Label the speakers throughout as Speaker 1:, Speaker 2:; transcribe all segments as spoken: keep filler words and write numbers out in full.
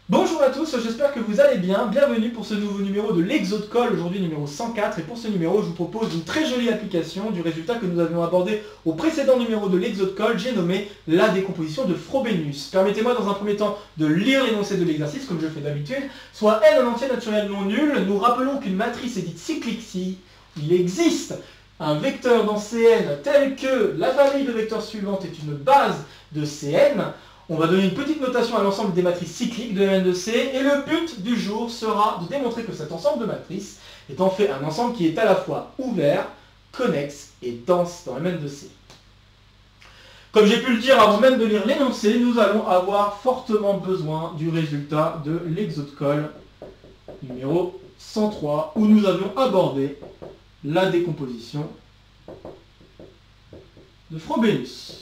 Speaker 1: Bonjour à tous, j'espère que vous allez bien. Bienvenue pour ce nouveau numéro de l'Exode-Call, aujourd'hui numéro cent quatre. Et pour ce numéro, je vous propose une très jolie application du résultat que nous avions abordé au précédent numéro de l'Exode-Call. J'ai nommé la décomposition de Frobenius. Permettez-moi dans un premier temps de lire l'énoncé de l'exercice, comme je fais d'habitude. Soit n en entier naturel non nul, nous rappelons qu'une matrice est dite cyclique si il existe un vecteur dans C N tel que la famille de vecteurs suivante est une base de C N. On va donner une petite notation à l'ensemble des matrices cycliques de M N de C, et le but du jour sera de démontrer que cet ensemble de matrices est en fait un ensemble qui est à la fois ouvert, connexe et dense dans M N de C. Comme j'ai pu le dire avant même de lire l'énoncé, nous allons avoir fortement besoin du résultat de l'Exode-Call numéro cent trois, où nous avions abordé la décomposition de Frobenius.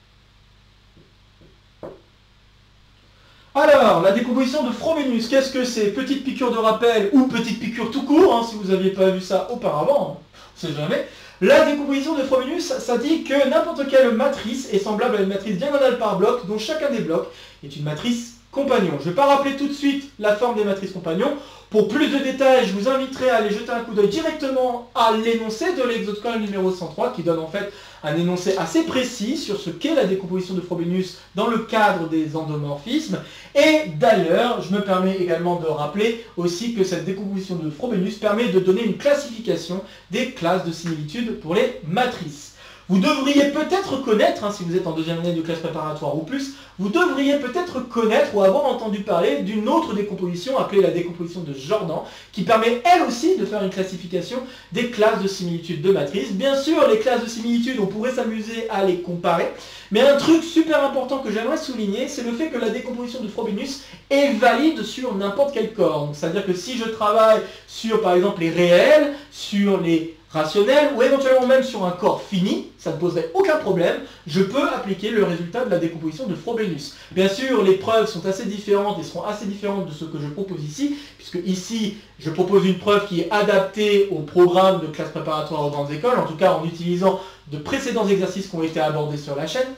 Speaker 1: Alors, la décomposition de Frobenius, qu'est-ce que c'est? Petite piqûre de rappel ou petite piqûre tout court, hein, si vous n'aviez pas vu ça auparavant, hein, on ne sait jamais. La décomposition de Frobenius, ça, ça dit que n'importe quelle matrice est semblable à une matrice diagonale par bloc, dont chacun des blocs est une matrice compagnon. Je ne vais pas rappeler tout de suite la forme des matrices compagnons. Pour plus de détails, je vous inviterai à aller jeter un coup d'œil directement à l'énoncé de l'Exode-Call numéro cent trois, qui donne en fait un énoncé assez précis sur ce qu'est la décomposition de Frobenius dans le cadre des endomorphismes. Et d'ailleurs, je me permets également de rappeler aussi que cette décomposition de Frobenius permet de donner une classification des classes de similitude pour les matrices. Vous devriez peut-être connaître, hein, si vous êtes en deuxième année de classe préparatoire ou plus, vous devriez peut-être connaître ou avoir entendu parler d'une autre décomposition appelée la décomposition de Jordan, qui permet elle aussi de faire une classification des classes de similitude de matrices. Bien sûr, les classes de similitude, on pourrait s'amuser à les comparer, mais un truc super important que j'aimerais souligner, c'est le fait que la décomposition de Frobenius est valide sur n'importe quel corps. C'est-à-dire que si je travaille sur, par exemple, les réels, sur les rationnel, ou éventuellement même sur un corps fini, ça ne poserait aucun problème, je peux appliquer le résultat de la décomposition de Frobenius. Bien sûr, les preuves sont assez différentes et seront assez différentes de ce que je propose ici, puisque ici, je propose une preuve qui est adaptée au programme de classe préparatoire aux grandes écoles, en tout cas en utilisant de précédents exercices qui ont été abordés sur la chaîne.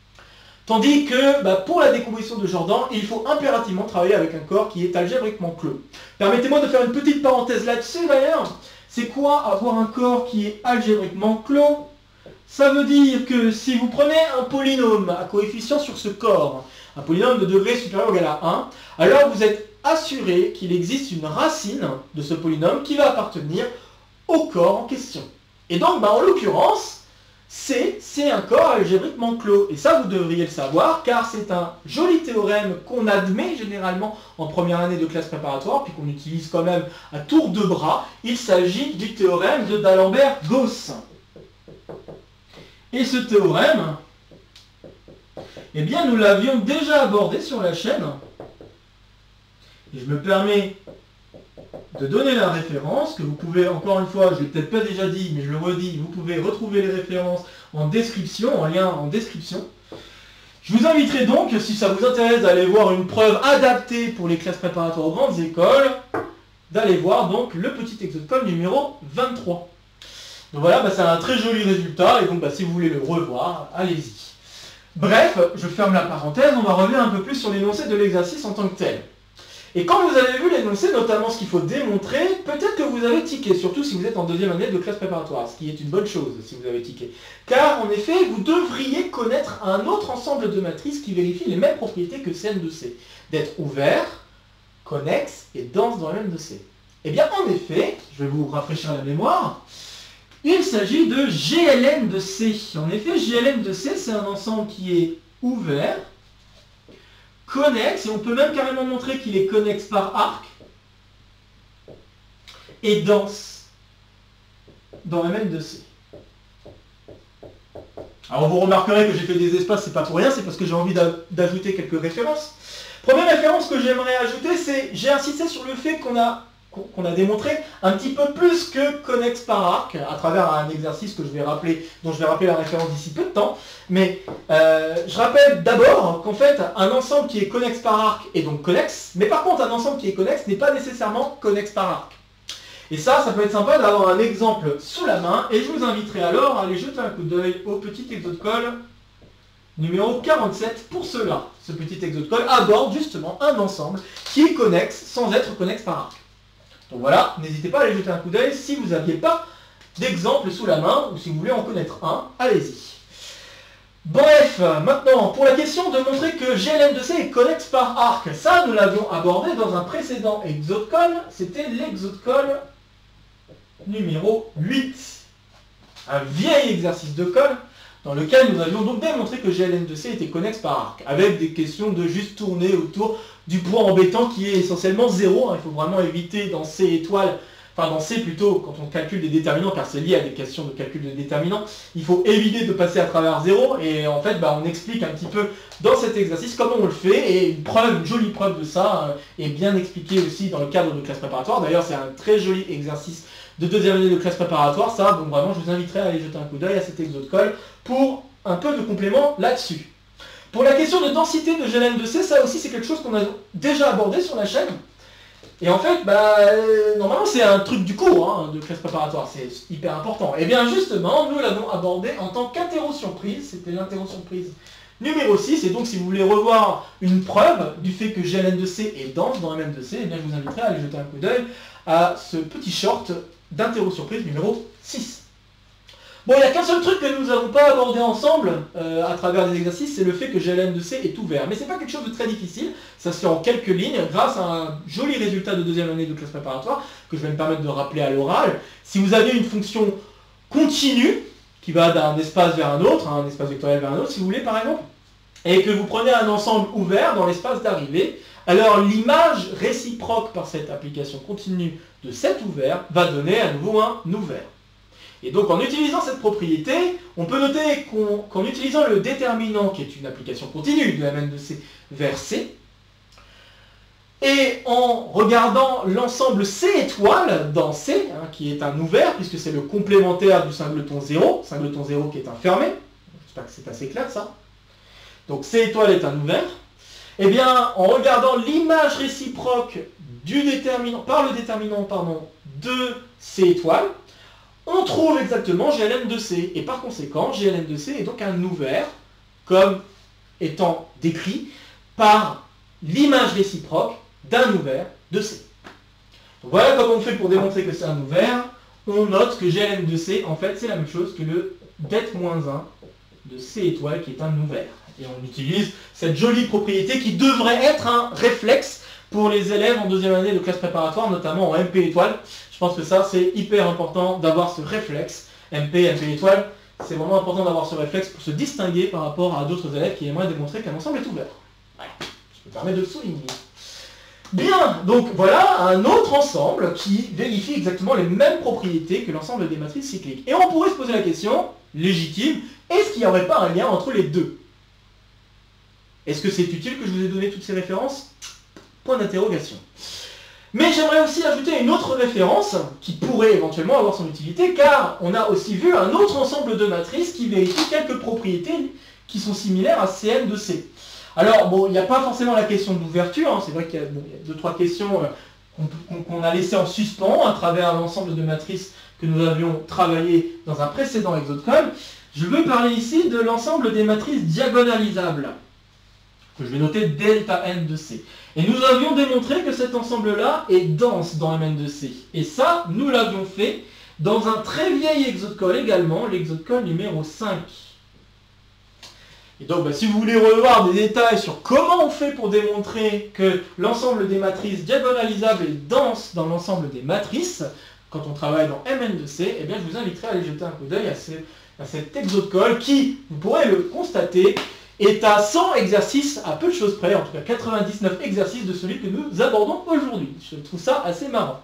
Speaker 1: Tandis que bah, pour la décomposition de Jordan, il faut impérativement travailler avec un corps qui est algébriquement clos. Permettez-moi de faire une petite parenthèse là-dessus d'ailleurs. C'est quoi avoir un corps qui est algébriquement clos? Ça veut dire que si vous prenez un polynôme à coefficient sur ce corps, un polynôme de degré supérieur ou égal à un, alors vous êtes assuré qu'il existe une racine de ce polynôme qui va appartenir au corps en question. Et donc, bah, en l'occurrence, C, c'est un corps algébriquement clos. Et ça, vous devriez le savoir, car c'est un joli théorème qu'on admet généralement en première année de classe préparatoire, puis qu'on utilise quand même à tour de bras. Il s'agit du théorème de D'Alembert-Gauss. Et ce théorème, eh bien, nous l'avions déjà abordé sur la chaîne. Et je me permets de donner la référence, que vous pouvez, encore une fois, je ne l'ai peut-être pas déjà dit, mais je le redis, vous pouvez retrouver les références en description, en lien en description. Je vous inviterai donc, si ça vous intéresse d'aller voir une preuve adaptée pour les classes préparatoires aux grandes écoles, d'aller voir donc le petit Exode-Call numéro vingt-trois. Donc voilà, bah, c'est un très joli résultat, et donc bah, si vous voulez le revoir, allez-y. Bref, je ferme la parenthèse, on va revenir un peu plus sur l'énoncé de l'exercice en tant que tel. Et quand vous avez vu l'énoncé, notamment ce qu'il faut démontrer, peut-être que vous avez tiqué, surtout si vous êtes en deuxième année de classe préparatoire, ce qui est une bonne chose si vous avez tiqué. Car en effet, vous devriez connaître un autre ensemble de matrices qui vérifient les mêmes propriétés que C N de C, d'être ouvert, connexe et dense dans M N de C. Eh bien en effet, je vais vous rafraîchir la mémoire, il s'agit de G L N de C. En effet, G L N de C, c'est un ensemble qui est ouvert, connexe, et on peut même carrément montrer qu'il est connexe par arc, et dense dans M N de C. Alors vous remarquerez que j'ai fait des espaces, c'est pas pour rien, c'est parce que j'ai envie d'ajouter quelques références. Première référence que j'aimerais ajouter, c'est, j'ai insisté sur le fait qu'on a qu'on a démontré un petit peu plus que connexe par arc, à travers un exercice que je vais rappeler, dont je vais rappeler la référence d'ici peu de temps. Mais euh, je rappelle d'abord qu'en fait, un ensemble qui est connexe par arc est donc connexe, mais par contre, un ensemble qui est connexe n'est pas nécessairement connexe par arc. Et ça, ça peut être sympa d'avoir un exemple sous la main, et je vous inviterai alors à aller jeter un coup d'œil au petit Exode-Call numéro quarante-sept pour cela. ce petit exocode, aborde justement un ensemble qui est connexe sans être connexe par arc. Donc voilà, n'hésitez pas à aller jeter un coup d'œil si vous n'aviez pas d'exemple sous la main, ou si vous voulez en connaître un, allez-y. Bref, maintenant, pour la question de montrer que G L M deux C est connexe par arc, ça nous l'avions abordé dans un précédent exocode, c'était l'exocode numéro huit. Un vieil exercice de colle, dans lequel nous avions donc démontré que G L M deux C était connexe par arc, avec des questions de juste tourner autour du point embêtant qui est essentiellement zéro. Il faut vraiment éviter dans C étoile, enfin dans C plutôt, quand on calcule des déterminants, car c'est lié à des questions de calcul de déterminants, il faut éviter de passer à travers zéro, et en fait bah, on explique un petit peu dans cet exercice comment on le fait, et une preuve, une jolie preuve de ça euh, est bien expliquée aussi dans le cadre de classe préparatoire. D'ailleurs c'est un très joli exercice de deuxième année de classe préparatoire, ça, donc vraiment je vous inviterai à aller jeter un coup d'œil à cet exocode pour un peu de complément là-dessus. Pour la question de densité de G L M deux C, ça aussi c'est quelque chose qu'on a déjà abordé sur la chaîne. Et en fait, bah, euh, normalement c'est un truc du cours hein, de classe préparatoire, c'est hyper important. Et bien justement, nous l'avons abordé en tant qu'interro-surprise, c'était l'interro-surprise numéro six, et donc si vous voulez revoir une preuve du fait que G L M deux C est dense dans M M deux C, et bien je vous inviterai à aller jeter un coup d'œil à ce petit short d'interro-surprise numéro six. Bon, il n'y a qu'un seul truc que nous n'avons pas abordé ensemble euh, à travers des exercices, c'est le fait que G L M deux C est ouvert. Mais c'est pas quelque chose de très difficile, ça se fait en quelques lignes grâce à un joli résultat de deuxième année de classe préparatoire que je vais me permettre de rappeler à l'oral. Si vous avez une fonction continue qui va d'un espace vers un autre, un espace vectoriel vers un autre si vous voulez par exemple, et que vous prenez un ensemble ouvert dans l'espace d'arrivée, alors l'image réciproque par cette application continue de cet ouvert va donner à nouveau un ouvert. Et donc en utilisant cette propriété, on peut noter qu'en qu'en utilisant le déterminant, qui est une application continue de M M deux C vers C, et en regardant l'ensemble C étoile dans C, hein, qui est un ouvert, puisque c'est le complémentaire du singleton zéro, singleton zéro qui est un fermé, j'espère que c'est assez clair ça, donc C étoile est un ouvert, et bien en regardant l'image réciproque du déterminant, par le déterminant pardon, de C étoile, on trouve exactement G L M deux C, et par conséquent, G L M deux C est donc un ouvert, comme étant décrit par l'image réciproque d'un ouvert de C. Donc voilà comment on fait pour démontrer que c'est un ouvert. On note que G L M deux C, en fait, c'est la même chose que le det moins un de C étoile, qui est un ouvert. Et on utilise cette jolie propriété qui devrait être un réflexe pour les élèves en deuxième année de classe préparatoire, notamment en M P étoile. Je pense que ça, c'est hyper important d'avoir ce réflexe. M P, M P étoile, c'est vraiment important d'avoir ce réflexe pour se distinguer par rapport à d'autres élèves qui aimeraient démontrer qu'un ensemble est ouvert. Voilà. Je me permets de le souligner. Bien, donc voilà un autre ensemble qui vérifie exactement les mêmes propriétés que l'ensemble des matrices cycliques. Et on pourrait se poser la question, légitime, est-ce qu'il n'y aurait pas un lien entre les deux? Est-ce que c'est utile que je vous ai donné toutes ces références? Point d'interrogation. Mais j'aimerais aussi ajouter une autre référence qui pourrait éventuellement avoir son utilité, car on a aussi vu un autre ensemble de matrices qui vérifie quelques propriétés qui sont similaires à C M deux C. Alors, bon, il n'y a pas forcément la question d'ouverture, hein, c'est vrai qu'il y a bon, il y a deux, trois questions euh, qu'on qu'on a laissées en suspens à travers l'ensemble de matrices que nous avions travaillé dans un précédent exocode. Je veux parler ici de l'ensemble des matrices diagonalisables, que je vais noter delta n de C. Et nous avions démontré que cet ensemble-là est dense dans M N deux C. Et ça, nous l'avions fait dans un très vieil exocode également, l'exocode numéro cinq. Et donc, bah, si vous voulez revoir des détails sur comment on fait pour démontrer que l'ensemble des matrices diagonalisables est dense dans l'ensemble des matrices, quand on travaille dans M N deux C, eh bien, je vous inviterai à aller jeter un coup d'œil à, ce, à cet exocode qui, vous pourrez le constater, est à cent exercices, à peu de choses près, en tout cas quatre-vingt-dix-neuf exercices de celui que nous abordons aujourd'hui. Je trouve ça assez marrant.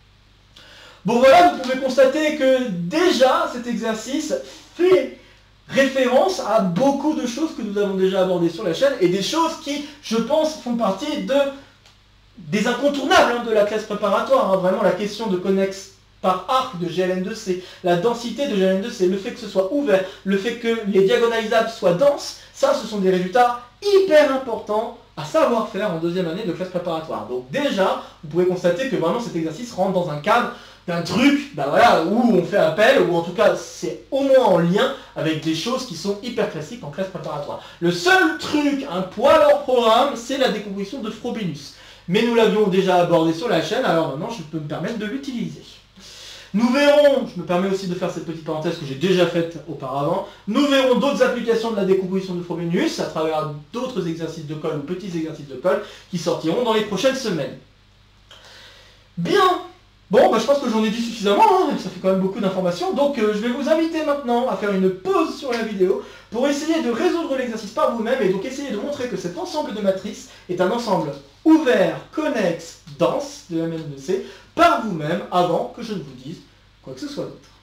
Speaker 1: Bon voilà, vous pouvez constater que déjà cet exercice fait référence à beaucoup de choses que nous avons déjà abordées sur la chaîne, et des choses qui, je pense, font partie de, des incontournables hein, de la classe préparatoire. Hein, vraiment la question de connexe par arc de G L M deux C, la densité de G L M deux C, le fait que ce soit ouvert, le fait que les diagonalisables soient denses, ça ce sont des résultats hyper importants à savoir faire en deuxième année de classe préparatoire. Donc déjà, vous pouvez constater que vraiment cet exercice rentre dans un cadre d'un truc bah voilà, où on fait appel, ou en tout cas c'est au moins en lien avec des choses qui sont hyper classiques en classe préparatoire. Le seul truc, un poil hors programme, c'est la décomposition de Frobenius. Mais nous l'avions déjà abordé sur la chaîne, alors maintenant je peux me permettre de l'utiliser. Nous verrons, je me permets aussi de faire cette petite parenthèse que j'ai déjà faite auparavant, nous verrons d'autres applications de la décomposition de Frobenius à travers d'autres exercices de colle ou petits exercices de colle qui sortiront dans les prochaines semaines. Bien. Bon, bah, je pense que j'en ai dit suffisamment, hein, ça fait quand même beaucoup d'informations, donc euh, je vais vous inviter maintenant à faire une pause sur la vidéo pour essayer de résoudre l'exercice par vous-même et donc essayer de montrer que cet ensemble de matrices est un ensemble ouvert, connexe, dense de M N deux C par vous-même avant que je ne vous dise quoi que ce soit d'autre.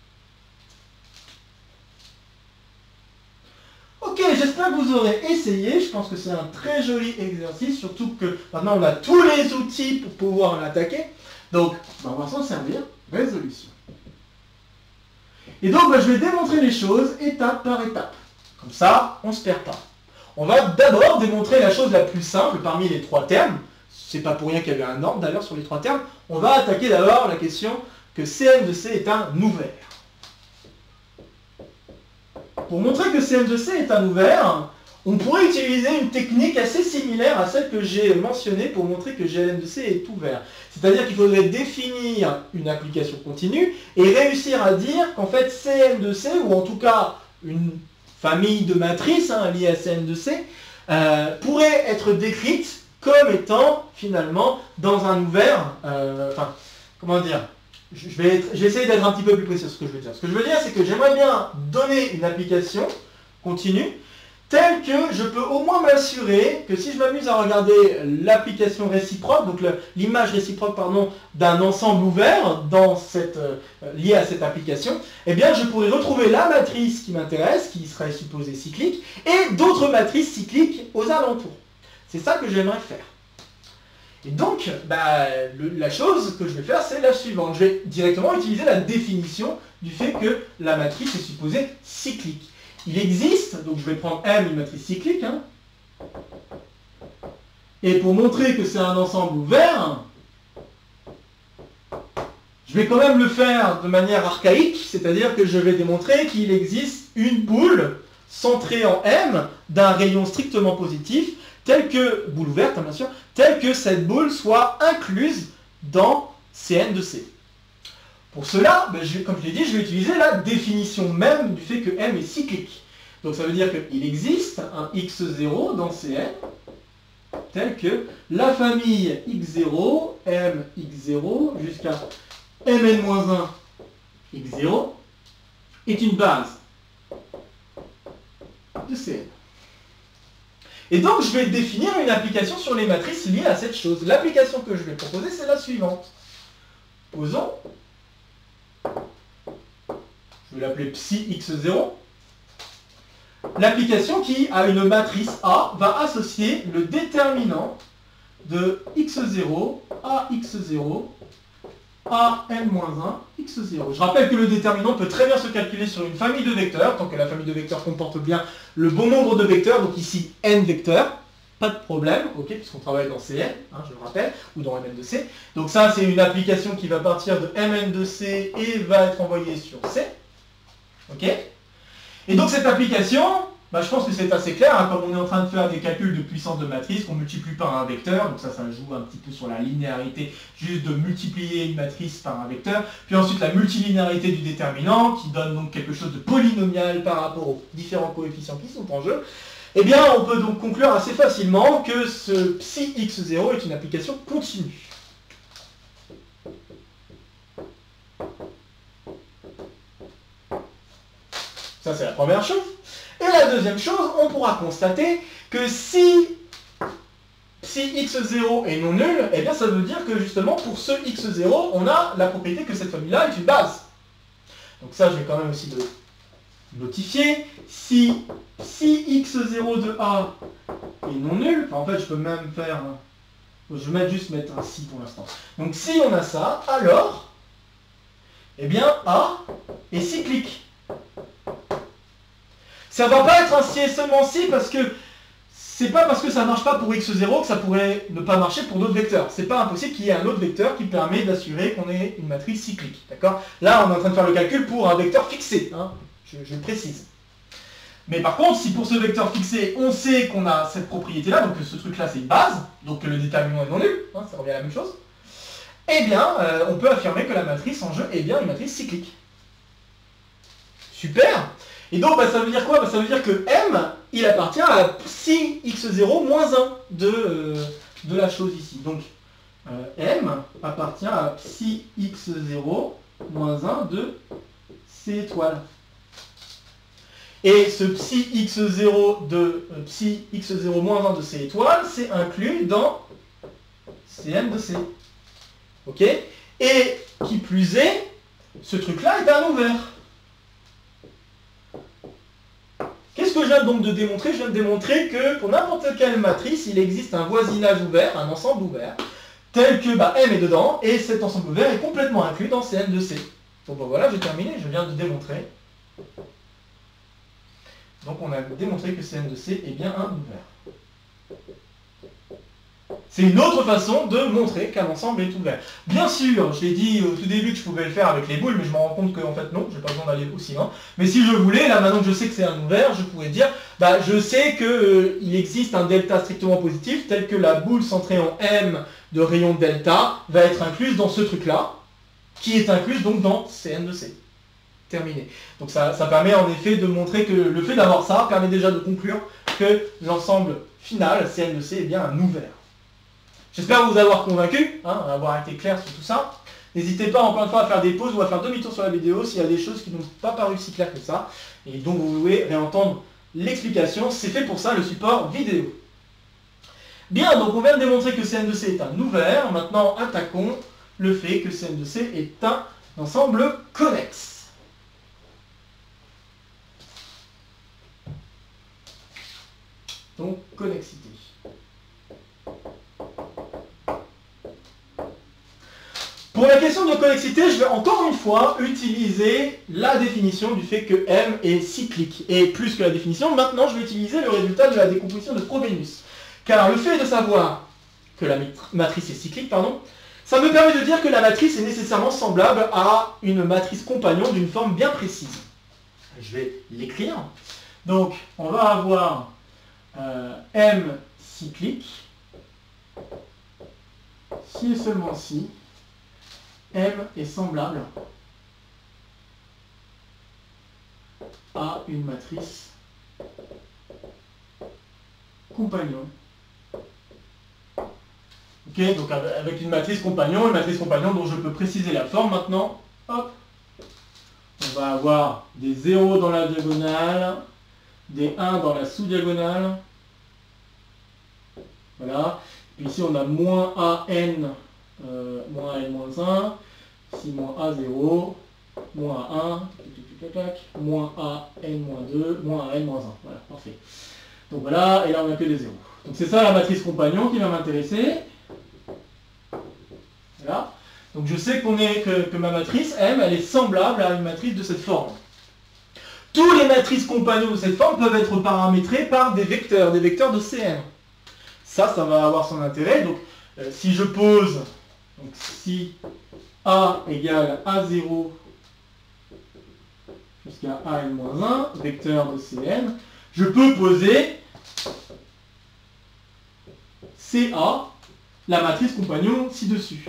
Speaker 1: Ok, j'espère que vous aurez essayé, je pense que c'est un très joli exercice, surtout que maintenant on a tous les outils pour pouvoir l'attaquer. Donc, bah, on va s'en servir. Résolution. Et donc, bah, je vais démontrer les choses étape par étape. Comme ça, on ne se perd pas. On va d'abord démontrer la chose la plus simple parmi les trois termes. C'est pas pour rien qu'il y avait un ordre d'ailleurs sur les trois termes. On va attaquer d'abord la question que C M de C est un ouvert. Pour montrer que C M de C est un ouvert, on pourrait utiliser une technique assez similaire à celle que j'ai mentionnée pour montrer que G L M de C est ouvert. C'est-à-dire qu'il faudrait définir une application continue et réussir à dire qu'en fait C M de C, ou en tout cas une famille de matrices hein, liées à C M de C, euh, pourrait être décrite comme étant finalement dans un ouvert, euh, enfin, comment dire, je vais, être, je vais essayer d'être un petit peu plus précis sur ce que je veux dire. Ce que je veux dire, c'est que j'aimerais bien donner une application continue telle que je peux au moins m'assurer que si je m'amuse à regarder l'application réciproque, donc l'image réciproque pardon, d'un ensemble ouvert dans cette, euh, lié à cette application, eh bien je pourrais retrouver la matrice qui m'intéresse, qui serait supposée cyclique, et d'autres matrices cycliques aux alentours. C'est ça que j'aimerais faire. Et donc, bah, le, la chose que je vais faire, c'est la suivante. Je vais directement utiliser la définition du fait que la matrice est supposée cyclique. Il existe, donc je vais prendre M, une matrice cyclique, hein, et pour montrer que c'est un ensemble ouvert, je vais quand même le faire de manière archaïque, c'est-à-dire que je vais démontrer qu'il existe une boule centrée en M d'un rayon strictement positif, telle que, boule ouverte hein, bien sûr, telle que cette boule soit incluse dans C N de C. Pour cela, ben je, comme je l'ai dit, je vais utiliser la définition même du fait que M est cyclique. Donc ça veut dire qu'il existe un x zéro dans C N, tel que la famille x zéro, M x zéro, jusqu'à Mn moins un x zéro, est une base de C N. Et donc je vais définir une application sur les matrices liées à cette chose. L'application que je vais proposer, c'est la suivante. Posons, je vais l'appeler psi x zéro. L'application qui, à une matrice A, va associer le déterminant de x zéro à x zéro à n moins un, x zéro. Je rappelle que le déterminant peut très bien se calculer sur une famille de vecteurs, tant que la famille de vecteurs comporte bien le bon nombre de vecteurs, donc ici n vecteurs, pas de problème, ok, puisqu'on travaille dans C N, hein, je le rappelle, ou dans M N deux C. Donc ça, c'est une application qui va partir de M N deux C et va être envoyée sur C. Ok. Et donc cette application, bah, je pense que c'est assez clair, hein, comme on est en train de faire des calculs de puissance de matrice, qu'on multiplie par un vecteur, donc ça, ça joue un petit peu sur la linéarité, juste de multiplier une matrice par un vecteur, puis ensuite la multilinéarité du déterminant, qui donne donc quelque chose de polynomial par rapport aux différents coefficients qui sont en jeu. Eh bien, on peut donc conclure assez facilement que ce psi x zéro est une application continue. Ça, c'est la première chose. Et la deuxième chose, on pourra constater que si psi x zéro est non nul, eh bien ça veut dire que justement pour ce x zéro, on a la propriété que cette famille-là est une base. Donc ça, je vais quand même aussi le notifier. Si psi x zéro de A est non nul, enfin en fait je peux même faire, je vais juste mettre un si pour l'instant. Donc si on a ça, alors, eh bien A est cyclique. Ça ne va pas être un si et seulement si parce que c'est pas parce que ça marche pas pour x zéro que ça pourrait ne pas marcher pour d'autres vecteurs. C'est pas impossible qu'il y ait un autre vecteur qui permet d'assurer qu'on ait une matrice cyclique. D'accord? Là, on est en train de faire le calcul pour un vecteur fixé, hein, je, je précise. Mais par contre, si pour ce vecteur fixé, on sait qu'on a cette propriété-là, donc que ce truc-là c'est une base, donc que le déterminant est non nul, hein, ça revient à la même chose, eh bien, euh, on peut affirmer que la matrice en jeu est bien une matrice cyclique. Super! Et donc, bah, ça veut dire quoi? Bah, ça veut dire que M, il appartient à psi x zéro moins un de, euh, de la chose ici. Donc, euh, M appartient à psi x zéro moins un de C étoile. Et ce psi x zéro de euh, psi x zéro moins un de C étoile, c'est inclus dans Cm de C. Ok? Et qui plus est, ce truc-là est un ouvert. Qu'est-ce que je viens donc de démontrer? Je viens de démontrer que pour n'importe quelle matrice, il existe un voisinage ouvert, un ensemble ouvert, tel que bah, M est dedans, et cet ensemble ouvert est complètement inclus dans Cn de C. Donc bah, voilà, j'ai terminé, je viens de démontrer. Donc on a démontré que Cn de C est bien un ouvert. C'est une autre façon de montrer qu'un ensemble est ouvert. Bien sûr, je l'ai dit au tout début que je pouvais le faire avec les boules, mais je me rends compte qu'en fait non, j'ai pas besoin d'aller aussi loin. Mais si je voulais, là maintenant que je sais que c'est un ouvert, je pourrais dire, bah je sais qu'il euh, existe un delta strictement positif, tel que la boule centrée en M de rayon delta va être incluse dans ce truc-là, qui est incluse donc dans Cn de C. Terminé. Donc ça, ça permet en effet de montrer que le fait d'avoir ça permet déjà de conclure que l'ensemble final, Cn de C, est bien un ouvert. J'espère vous avoir convaincu, hein, avoir été clair sur tout ça. N'hésitez pas encore une fois à faire des pauses ou à faire demi-tour sur la vidéo s'il y a des choses qui n'ont pas paru si claires que ça et dont vous voulez réentendre l'explication. C'est fait pour ça le support vidéo. Bien, donc on vient de démontrer que Cn de C est un ouvert. Maintenant, attaquons le fait que Cn de C est un ensemble connexe. Donc, connexité. Pour la question de connexité, je vais encore une fois utiliser la définition du fait que M est cyclique. Et plus que la définition, maintenant je vais utiliser le résultat de la décomposition de Frobenius. Car le fait de savoir que la matrice est cyclique, pardon, ça me permet de dire que la matrice est nécessairement semblable à une matrice compagnon d'une forme bien précise. Je vais l'écrire. Donc, on va avoir euh, M cyclique, si et seulement si M est semblable à une matrice compagnon. Ok, donc avec une matrice compagnon, une matrice compagnon dont je peux préciser la forme maintenant. Hop. On va avoir des zéros dans la diagonale, des un dans la sous-diagonale. Voilà. Puis ici on a moins A n, euh, moins A n moins un, ici moins A zéro, moins un, moins A n moins deux, moins A n moins un. Voilà, parfait. Donc voilà, et là on n'a que des zéros. Donc c'est ça la matrice compagnon qui va m'intéresser. Voilà. Donc je sais qu'on est, que, que ma matrice, M, elle est semblable à une matrice de cette forme. Tous les matrices compagnons de cette forme peuvent être paramétrées par des vecteurs, des vecteurs de Cn. Ça, ça va avoir son intérêt. Donc euh, si je pose, donc si A égale A zéro jusqu'à A n moins un, vecteur de Cn, je peux poser Ca, la matrice compagnon ci-dessus.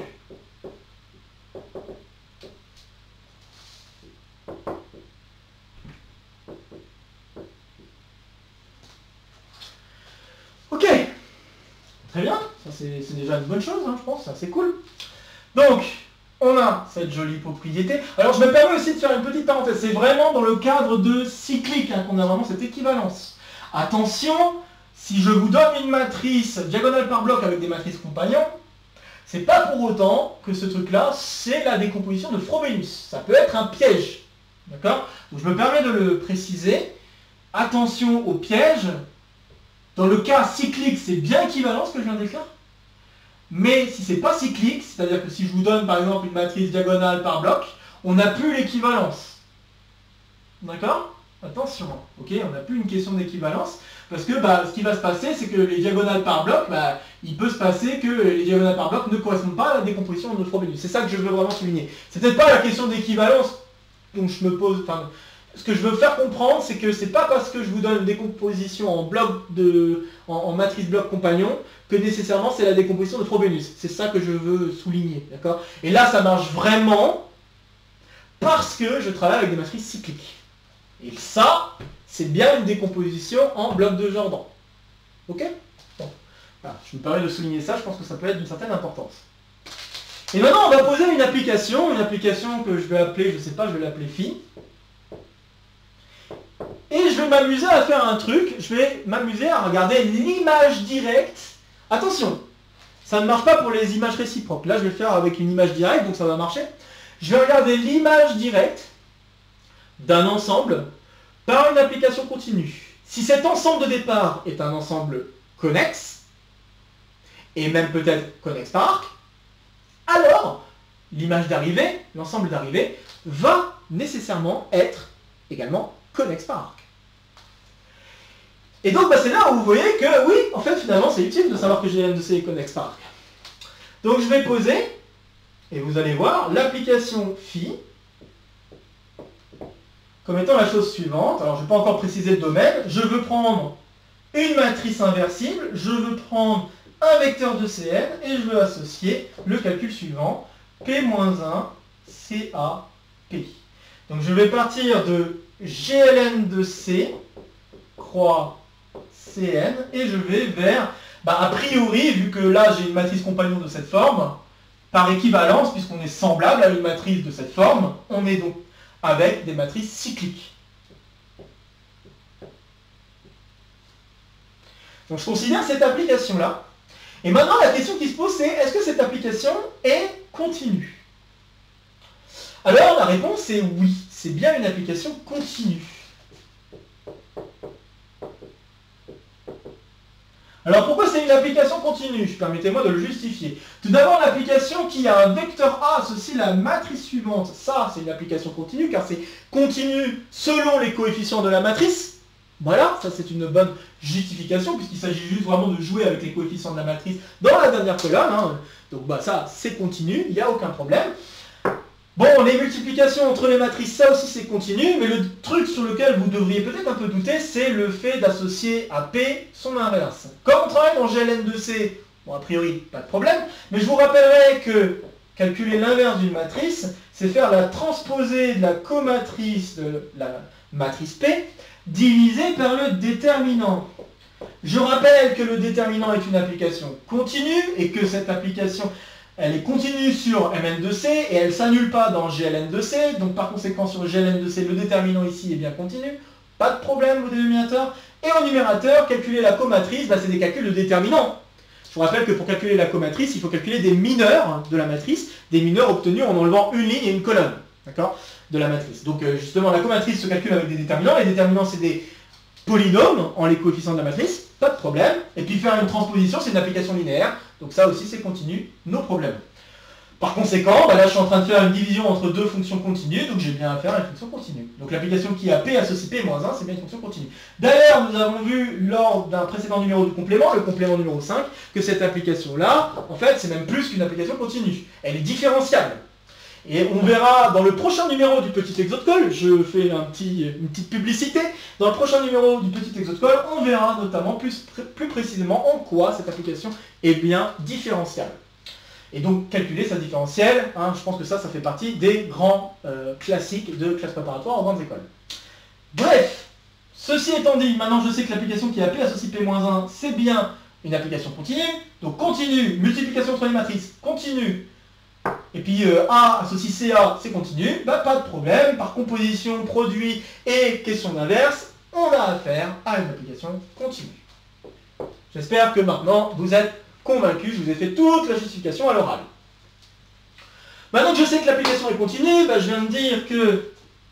Speaker 1: Ok, très bien, ça c'est déjà une bonne chose, hein, je pense, c'est cool. Donc, on a cette jolie propriété. Alors je me permets aussi de faire une petite parenthèse, c'est vraiment dans le cadre de cyclique hein, qu'on a vraiment cette équivalence. Attention, si je vous donne une matrice diagonale par bloc avec des matrices compagnons, c'est pas pour autant que ce truc-là, c'est la décomposition de Frobenius. Ça peut être un piège. D'accord? Donc je me permets de le préciser. Attention au piège. Dans le cas cyclique, c'est bien équivalent ce que je viens d'écrire. Mais si c'est pas cyclique, c'est-à-dire que si je vous donne par exemple une matrice diagonale par bloc, on n'a plus l'équivalence. D'accord? attention, ok, on n'a plus une question d'équivalence, parce que bah, ce qui va se passer, c'est que les diagonales par bloc, bah, il peut se passer que les diagonales par bloc ne correspondent pas à la décomposition de notre Frobenius. C'est ça que je veux vraiment souligner. C'est peut-être pas la question d'équivalence dont je me pose, enfin, ce que je veux faire comprendre, c'est que c'est pas parce que je vous donne une décomposition en bloc de, en, en matrice bloc compagnon, que nécessairement c'est la décomposition de Frobenius. C'est ça que je veux souligner, d'accord? Et là, ça marche vraiment parce que je travaille avec des matrices cycliques. Et ça, c'est bien une décomposition en bloc de Jordan. Ok? Bon. Voilà, je me permets de souligner ça, je pense que ça peut être d'une certaine importance. Et maintenant, on va poser une application, une application que je vais appeler, je sais pas, je vais l'appeler phi. Et je vais m'amuser à faire un truc, je vais m'amuser à regarder l'image directe. Attention, ça ne marche pas pour les images réciproques. Là, je vais le faire avec une image directe, donc ça va marcher. Je vais regarder l'image directe d'un ensemble par une application continue. Si cet ensemble de départ est un ensemble connexe, et même peut-être connexe par arc, alors l'image d'arrivée, l'ensemble d'arrivée, va nécessairement être également connexe par arc. Et donc bah, c'est là où vous voyez que oui, en fait finalement c'est utile de savoir que G L N de C est connexe par arc. Donc je vais poser, et vous allez voir, l'application phi comme étant la chose suivante. Alors je ne vais pas encore préciser le domaine, je veux prendre une matrice inversible, je veux prendre un vecteur de C N et je veux associer le calcul suivant, P moins un, C A, P. Donc je vais partir de G L N de C, croix C N, et je vais vers, bah, a priori, vu que là j'ai une matrice compagnon de cette forme, par équivalence, puisqu'on est semblable à une matrice de cette forme, on est donc avec des matrices cycliques. Donc je considère cette application-là. Et maintenant, la question qui se pose, c'est est-ce que cette application est continue? Alors, la réponse est oui. C'est bien une application continue. Alors, pourquoi c'est une application continue? Permettez-moi de le justifier. Tout d'abord, l'application qui a un vecteur A associe la matrice suivante. Ça, c'est une application continue, car c'est continu selon les coefficients de la matrice. Voilà, ça c'est une bonne justification, puisqu'il s'agit juste vraiment de jouer avec les coefficients de la matrice dans la dernière colonne. Hein. Donc bah, ça, c'est continu, il n'y a aucun problème. Bon, les multiplications entre les matrices, ça aussi c'est continu, mais le truc sur lequel vous devriez peut-être un peu douter, c'est le fait d'associer à P son inverse. Comme on travaille dans G L N de C, bon a priori, pas de problème, mais je vous rappellerai que calculer l'inverse d'une matrice, c'est faire la transposée de la comatrice de la matrice P, divisé par le déterminant. Je rappelle que le déterminant est une application continue et que cette application, elle est continue sur M N de C et elle ne s'annule pas dans G L N de C. Donc par conséquent sur G L N de C, le déterminant ici est bien continu. Pas de problème au dénominateur. Et au numérateur, calculer la comatrice, bah, c'est des calculs de déterminant. Je vous rappelle que pour calculer la comatrice, il faut calculer des mineurs de la matrice, des mineurs obtenus en enlevant une ligne et une colonne. D'accord, de la matrice. Donc euh, justement, la comatrice se calcule avec des déterminants. Les déterminants, c'est des polynômes en les coefficients de la matrice. Pas de problème. Et puis faire une transposition, c'est une application linéaire. Donc ça aussi, c'est continu. No problème. Par conséquent, bah là, je suis en train de faire une division entre deux fonctions continues. Donc j'ai bien affaire à une fonction continue. Donc l'application qui a P associe P moins un, c'est bien une fonction continue. D'ailleurs, nous avons vu lors d'un précédent numéro du complément, le complément numéro cinq, que cette application-là, en fait, c'est même plus qu'une application continue. Elle est différentiable. Et on verra dans le prochain numéro du petit exocode, je fais un petit, une petite publicité, dans le prochain numéro du petit exocode, on verra notamment plus, plus précisément en quoi cette application est bien différentielle. Et donc calculer sa différentielle, hein, je pense que ça, ça fait partie des grands euh, classiques de classe préparatoire en grandes écoles. Bref, ceci étant dit, maintenant je sais que l'application qui a P associe P moins un, c'est bien une application continue. Donc continue, multiplication entre les matrices, continue. Et puis euh, A associe C A, c'est continu, bah pas de problème, par composition, produit et question d'inverse, on a affaire à une application continue. J'espère que maintenant vous êtes convaincus, je vous ai fait toute la justification à l'oral. Maintenant que je sais que l'application est continue, bah, je viens de dire que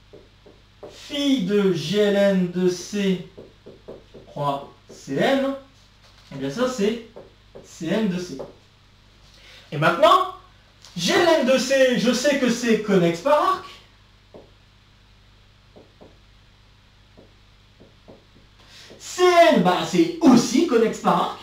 Speaker 1: phi de G L N de C croix C N, et bien ça c'est C N de C. Et maintenant, G L N de C, je sais que c'est connexe par arc. C N, bah, c'est aussi connexe par arc.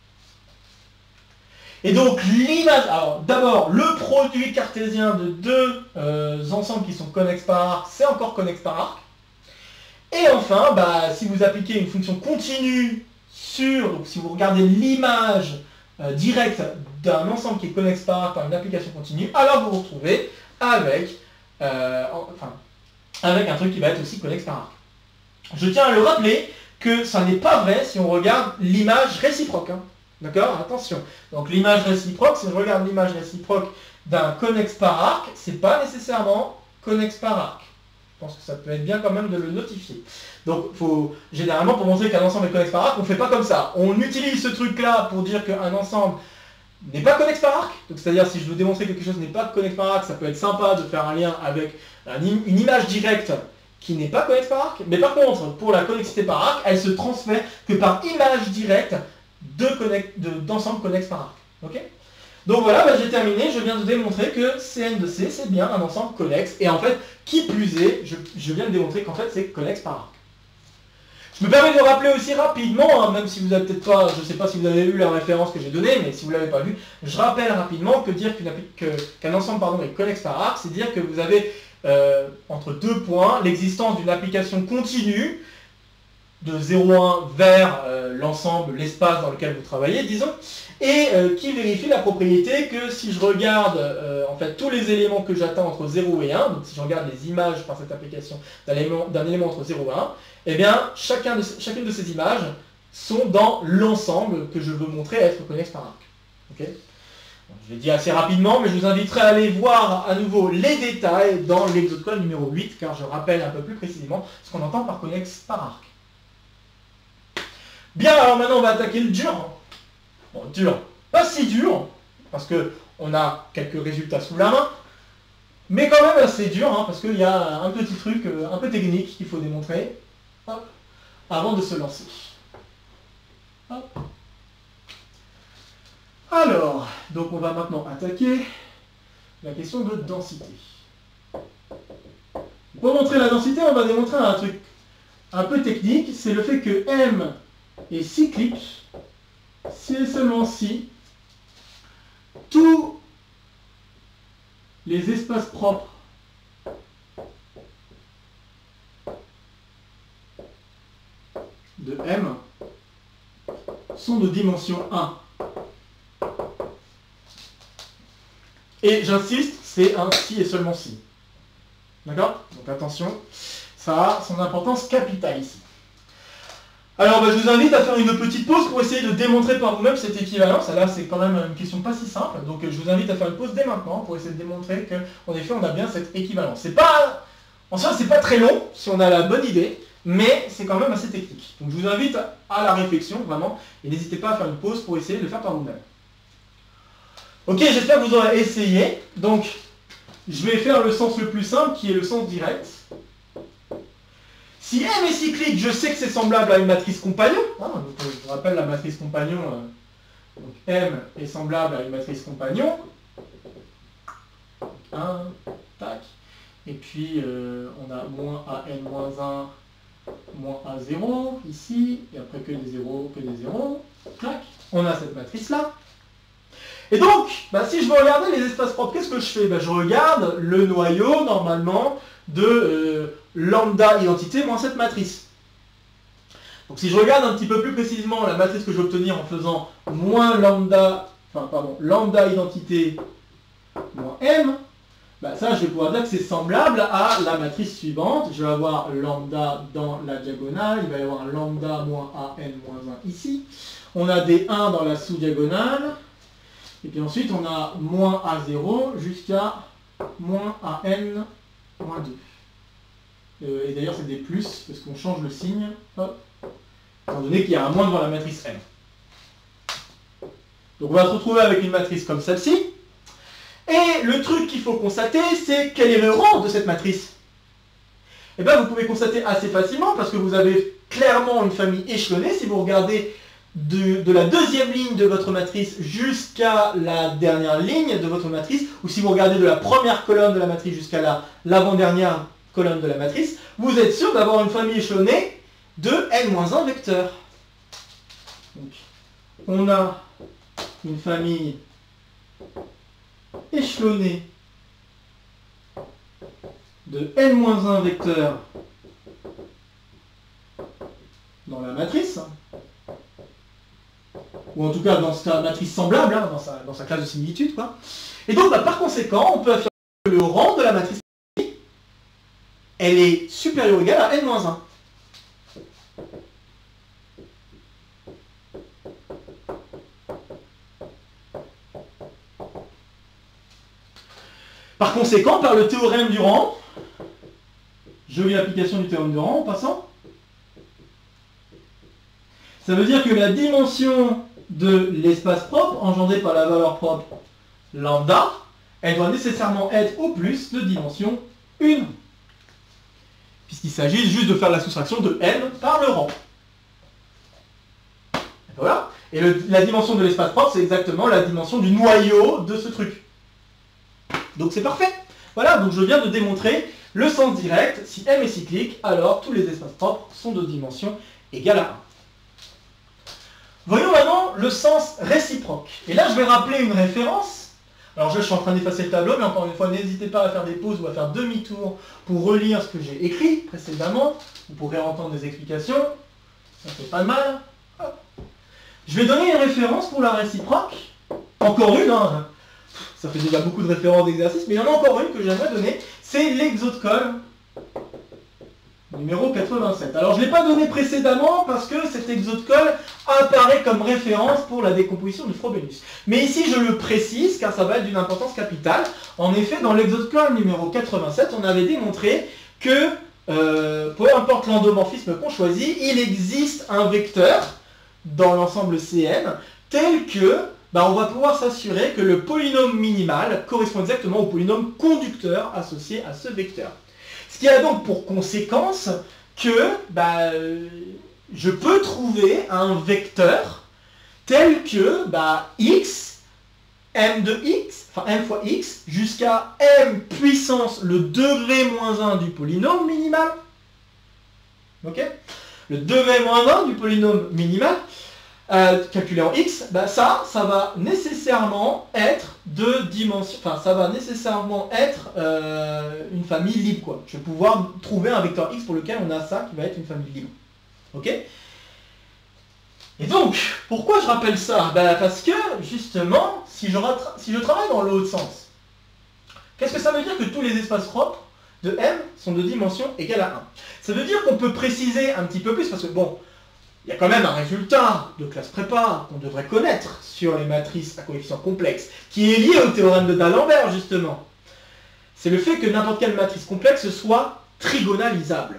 Speaker 1: Et donc l'image, alors d'abord le produit cartésien de deux euh, ensembles qui sont connexes par arc, c'est encore connexe par arc. Et enfin, bah, si vous appliquez une fonction continue sur, donc si vous regardez l'image euh, directe d'un ensemble qui est connexe par arc par une application continue, alors vous vous retrouvez avec, euh, enfin, avec un truc qui va être aussi connexe par arc. Je tiens à le rappeler que ça n'est pas vrai si on regarde l'image réciproque. Hein. D'accord? Attention. Donc l'image réciproque, si je regarde l'image réciproque d'un connexe par arc, c'est pas nécessairement connexe par arc. Je pense que ça peut être bien quand même de le notifier. Donc faut, généralement, pour montrer qu'un ensemble est connexe par arc, on ne fait pas comme ça. On utilise ce truc-là pour dire qu'un ensemble n'est pas connexe par arc. Donc c'est-à-dire si je veux démontrer que quelque chose n'est pas connexe par arc, ça peut être sympa de faire un lien avec un, une image directe qui n'est pas connexe par arc. Mais par contre, pour la connexité par arc, elle se transfère que par image directe d'ensemble connexe par arc. Ok? Donc voilà, bah, j'ai terminé, je viens de démontrer que C N de C, c'est bien un ensemble connexe. Et en fait, qui plus est, je, je viens de démontrer qu'en fait, c'est connexe par arc. Je me permets de rappeler aussi rapidement, hein, même si vous n'avez peut-être pas, je ne sais pas si vous avez lu la référence que j'ai donnée, mais si vous ne l'avez pas vue, je rappelle rapidement que dire qu'un qu'un ensemble pardon, est connexe par arc, c'est dire que vous avez euh, entre deux points l'existence d'une application continue de zéro un vers euh, l'ensemble, l'espace dans lequel vous travaillez, disons, et euh, qui vérifie la propriété que si je regarde euh, en fait tous les éléments que j'attends entre zéro et un, donc si je regarde les images par cette application d'un élément, d'un élément entre zéro et un, eh bien chacun de, chacune de ces images sont dans l'ensemble que je veux montrer être connexe par arc. Okay, bon, je l'ai dit assez rapidement, mais je vous inviterai à aller voir à nouveau les détails dans l'exo de code numéro huit, car je rappelle un peu plus précisément ce qu'on entend par connexe par arc. Bien, alors maintenant on va attaquer le dur. Bon, dur, pas si dur, parce qu'on a quelques résultats sous la main, mais quand même assez dur, hein, parce qu'il y a un petit truc euh, un peu technique qu'il faut démontrer hop, avant de se lancer. Hop. Alors, donc on va maintenant attaquer la question de densité. Pour montrer la densité, on va démontrer un truc un peu technique, c'est le fait que M est cyclique si et seulement si tous les espaces propres de M sont de dimension un. Et j'insiste, c'est un si et seulement si. D'accord? Donc attention, ça a son importance capitale ici. Alors bah, je vous invite à faire une petite pause pour essayer de démontrer par vous-même cette équivalence. Là c'est quand même une question pas si simple, donc je vous invite à faire une pause dès maintenant pour essayer de démontrer qu'en effet on a bien cette équivalence. C'est pas, en soi c'est pas très long si on a la bonne idée, mais c'est quand même assez technique. Donc je vous invite à la réflexion vraiment, et n'hésitez pas à faire une pause pour essayer de le faire par vous-même. Ok, j'espère que vous aurez essayé. Donc je vais faire le sens le plus simple qui est le sens direct. Si M est cyclique, je sais que c'est semblable à une matrice compagnon. Hein, donc, je vous rappelle la matrice compagnon. Euh, donc M est semblable à une matrice compagnon. un, tac. Et puis euh, on a moins A N moins un, moins A zéro ici. Et après que des zéros, que des zéros. Tac. On a cette matrice-là. Et donc, bah, si je veux regarder les espaces propres, qu'est-ce que je fais? bah, Je regarde le noyau, normalement, de euh, lambda identité moins cette matrice. Donc si je regarde un petit peu plus précisément la matrice que je vais obtenir en faisant moins lambda, enfin pardon, lambda identité moins m, bah, ça je vais pouvoir dire que c'est semblable à la matrice suivante. Je vais avoir lambda dans la diagonale, il va y avoir un lambda moins A N moins un ici. On a des un dans la sous-diagonale. Et puis ensuite, on a moins A zéro jusqu'à moins A N moins deux. Euh, et d'ailleurs, c'est des plus, parce qu'on change le signe, hop, étant donné qu'il y a un moins devant la matrice M. Donc on va se retrouver avec une matrice comme celle-ci. Et le truc qu'il faut constater, c'est quel est le rang de cette matrice. Et bien, vous pouvez constater assez facilement, parce que vous avez clairement une famille échelonnée. Si vous regardez De, de la deuxième ligne de votre matrice jusqu'à la dernière ligne de votre matrice, ou si vous regardez de la première colonne de la matrice jusqu'à la, l'avant-dernière colonne de la matrice, vous êtes sûr d'avoir une famille échelonnée de n moins un vecteurs. on a une famille échelonnée de n moins un vecteurs dans la matrice, ou en tout cas dans sa matrice semblable, hein, dans, sa, dans sa classe de similitude, quoi. Et donc, bah, par conséquent, on peut affirmer que le rang de la matrice, elle est supérieure ou égale à n moins un. Par conséquent, par le théorème du rang, jolie application du théorème du rang en passant, ça veut dire que la dimension de l'espace propre, engendrée par la valeur propre lambda, elle doit nécessairement être au plus de dimension un. Puisqu'il s'agit juste de faire la soustraction de n par le rang. Et voilà. Et le, la dimension de l'espace propre, c'est exactement la dimension du noyau de ce truc. Donc c'est parfait. Voilà, donc je viens de démontrer le sens direct. Si M est cyclique, alors tous les espaces propres sont de dimension égale à un. Voyons maintenant le sens réciproque. Et là, je vais rappeler une référence. Alors je suis en train d'effacer le tableau, mais encore une fois, n'hésitez pas à faire des pauses ou à faire demi-tour pour relire ce que j'ai écrit précédemment. Vous pourrez entendre des explications. Ça fait pas de mal. Hop. Je vais donner une référence pour la réciproque. Encore une, hein. Ça fait déjà beaucoup de références d'exercices, mais il y en a encore une que j'aimerais donner. C'est l'exotocole numéro quatre-vingt-sept. Alors je ne l'ai pas donné précédemment parce que cet exotocole apparaît comme référence pour la décomposition de Frobenius. Mais ici je le précise car ça va être d'une importance capitale. En effet, dans l'exotocole numéro quatre-vingt-sept, on avait démontré que euh, peu importe l'endomorphisme qu'on choisit, il existe un vecteur dans l'ensemble C N tel que bah, on va pouvoir s'assurer que le polynôme minimal correspond exactement au polynôme conducteur associé à ce vecteur. Ce qui a donc pour conséquence que bah, je peux trouver un vecteur tel que bah, x, m de x, enfin m fois x, jusqu'à m puissance le degré moins un du polynôme minimal. Ok ? Le degré moins un du polynôme minimal, euh, calculé en x, bah, ça, ça va nécessairement être de dimension, enfin ça va nécessairement être euh, une famille libre, quoi. Je vais pouvoir trouver un vecteur x pour lequel on a ça qui va être une famille libre. Ok ? Et donc, pourquoi je rappelle ça? Ben, parce que, justement, si je, si je travaille dans l'autre sens, qu'est-ce que ça veut dire que tous les espaces propres de M sont de dimension égale à un? Ça veut dire qu'on peut préciser un petit peu plus, parce que, bon, il y a quand même un résultat de classe prépa qu'on devrait connaître sur les matrices à coefficients complexes, qui est lié au théorème de D'Alembert, justement. C'est le fait que n'importe quelle matrice complexe soit trigonalisable.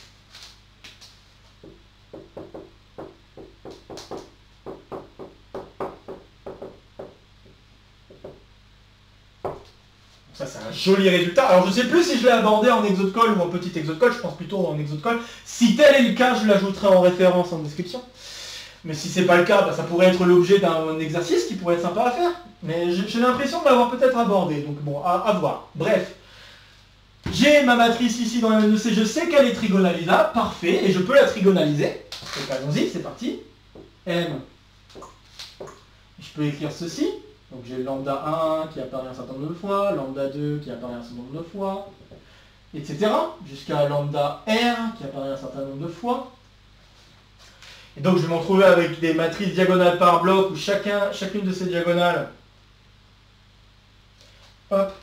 Speaker 1: Ça, c'est un joli résultat. Alors, je ne sais plus si je l'ai abordé en exotocole ou en petit exotocole. Je pense plutôt en exotocole. Si tel est le cas, je l'ajouterai en référence en description. Mais si c'est pas le cas, bah, ça pourrait être l'objet d'un exercice qui pourrait être sympa à faire. Mais j'ai l'impression de l'avoir peut-être abordé. Donc, bon, à, à voir. Bref. J'ai ma matrice ici dans la M deux C. Je sais qu'elle est trigonalisable. Parfait. Et je peux la trigonaliser. Donc, allons-y. C'est parti. M. Je peux écrire ceci. Donc j'ai lambda un qui apparaît un certain nombre de fois, lambda deux qui apparaît un certain nombre de fois, et cetera. Jusqu'à lambda R qui apparaît un certain nombre de fois. Et donc je vais m'en trouver avec des matrices diagonales par bloc où chacun, chacune de ces diagonales hop,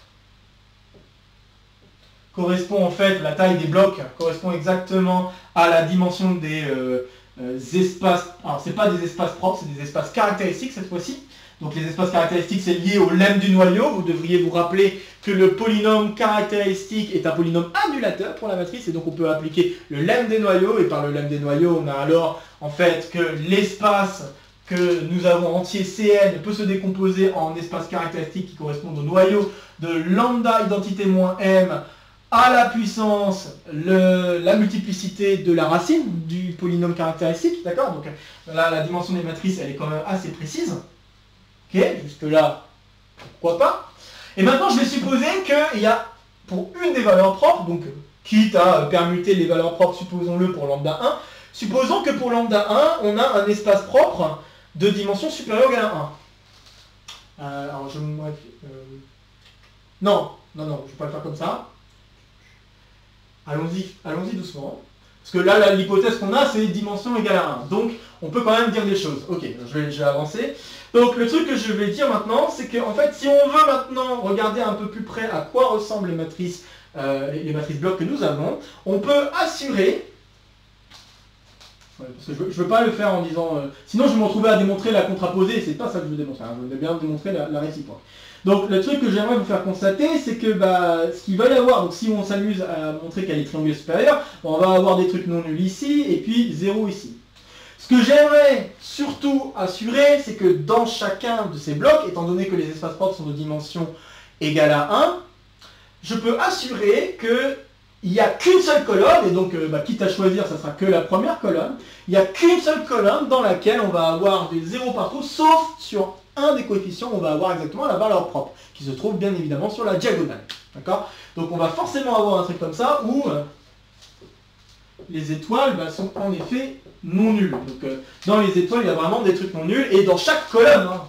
Speaker 1: correspond en fait, la taille des blocs correspond exactement à la dimension des euh, euh, espaces. Alors c'est pas des espaces propres, c'est des espaces caractéristiques cette fois-ci. Donc les espaces caractéristiques, c'est lié au lemme du noyau. Vous devriez vous rappeler que le polynôme caractéristique est un polynôme annulateur pour la matrice. Et donc on peut appliquer le lemme des noyaux. Et par le lemme des noyaux, on a alors en fait que l'espace que nous avons entier C N peut se décomposer en espaces caractéristiques qui correspondent au noyau de lambda identité moins m à la puissance le, la multiplicité de la racine du polynôme caractéristique. D'accord? Donc là, la dimension des matrices, elle est quand même assez précise. Ok, jusque-là, pourquoi pas. Et maintenant, je vais supposer qu'il y a, pour une des valeurs propres, donc quitte à permuter les valeurs propres, supposons-le pour lambda un, supposons que pour lambda un, on a un espace propre de dimension supérieure ou égale à un. Euh, alors je me... Euh... Non, non, non, je ne vais pas le faire comme ça. Allons-y, allons-y doucement. Parce que là, l'hypothèse qu'on a, c'est dimension égale à un. Donc, on peut quand même dire des choses. Ok, je vais, je vais avancer. Donc, le truc que je vais dire maintenant, c'est qu'en fait, si on veut maintenant regarder un peu plus près à quoi ressemblent les matrices, euh, les, les matrices blocs que nous avons, on peut assurer... Ouais, parce que je ne veux, veux pas le faire en disant... Euh, sinon, je vais me retrouver à démontrer la contraposée, et c'est pas ça que je veux démontrer. Hein, je veux bien démontrer la, la réciproque. Donc, le truc que j'aimerais vous faire constater, c'est que bah, ce qu'il va y avoir, donc si on s'amuse à montrer qu'il y a les triangles supérieurs, on va avoir des trucs non nuls ici, et puis zéro ici. Ce que j'aimerais surtout assurer, c'est que dans chacun de ces blocs, étant donné que les espaces propres sont de dimension égale à un, je peux assurer qu'il n'y a qu'une seule colonne, et donc euh, bah, quitte à choisir, ça sera que la première colonne, il n'y a qu'une seule colonne dans laquelle on va avoir des zéros partout, sauf sur un des coefficients, on va avoir exactement la valeur propre, qui se trouve bien évidemment sur la diagonale. D'accord? Donc on va forcément avoir un truc comme ça, où euh, les étoiles bah, sont en effet non nulles. Donc euh, dans les étoiles, il y a vraiment des trucs non nuls, et dans chaque colonne, hein,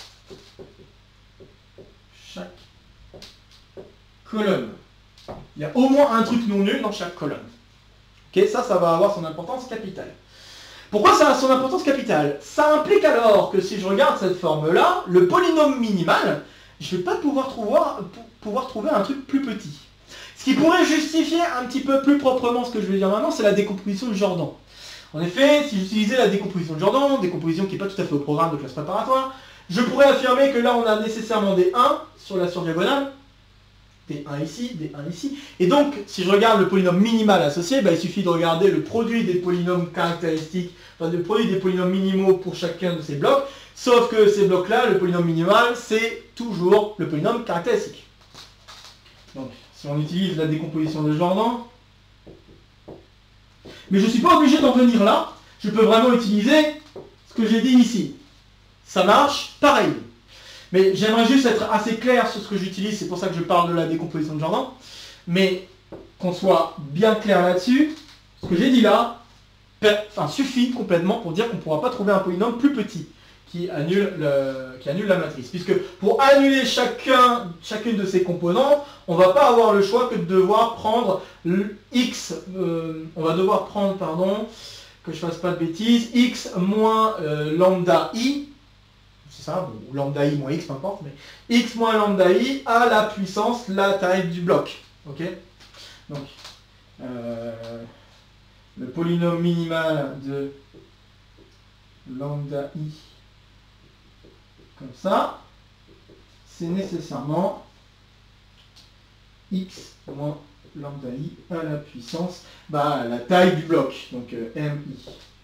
Speaker 1: chaque colonne, il y a au moins un truc non nul dans chaque colonne. Ok, ça, ça va avoir son importance capitale. Pourquoi ça a son importance capitale? Ça implique alors que si je regarde cette forme-là, le polynôme minimal, je ne vais pas pouvoir trouver, pouvoir trouver un truc plus petit. Ce qui pourrait justifier un petit peu plus proprement ce que je vais dire maintenant, c'est la décomposition de Jordan. En effet, si j'utilisais la décomposition de Jordan, décomposition qui n'est pas tout à fait au programme de classe préparatoire, je pourrais affirmer que là on a nécessairement des un sur la surdiagonale, des un ici, des un ici. Et donc, si je regarde le polynôme minimal associé, bah, il suffit de regarder le produit des polynômes caractéristiques, enfin le produit des polynômes minimaux pour chacun de ces blocs, sauf que ces blocs-là, le polynôme minimal, c'est toujours le polynôme caractéristique. Donc, si on utilise la décomposition de Jordan, mais je ne suis pas obligé d'en venir là, je peux vraiment utiliser ce que j'ai dit ici. Ça marche pareil. Mais j'aimerais juste être assez clair sur ce que j'utilise, c'est pour ça que je parle de la décomposition de Jordan. Mais qu'on soit bien clair là-dessus, ce que j'ai dit là, enfin, suffit complètement pour dire qu'on ne pourra pas trouver un polynôme plus petit qui annule, le, qui annule la matrice. Puisque pour annuler chacun, chacune de ces composants, on ne va pas avoir le choix que de devoir prendre le x, euh, on va devoir prendre, pardon, que je ne fasse pas de bêtises, x moins euh, lambda i, c'est ça, ou lambda i moins x, peu importe, mais x moins lambda i à la puissance, la taille du bloc. Ok? Donc, euh, le polynôme minimal de lambda i, comme ça, c'est nécessairement x moins lambda i à la puissance, bah, la taille du bloc, donc euh, mi.